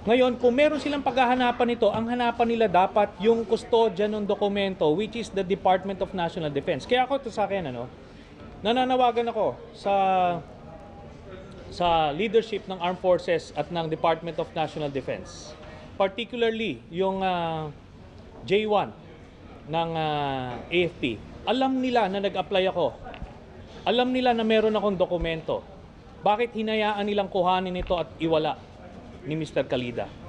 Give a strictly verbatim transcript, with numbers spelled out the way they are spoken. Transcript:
Ngayon, kung meron silang paghahanapan nito, ang hanapan nila dapat yung kustodya ng dokumento, which is the Department of National Defense. Kaya ako ito sa akin, ano, nananawagan ako sa sa leadership ng Armed Forces at ng Department of National Defense. Particularly yung uh, J one ng uh, A F P. Alam nila na nag-apply ako. Alam nila na meron akong dokumento. Bakit hinayaan nilang kuhanin ito at iwala ni Mister Calida?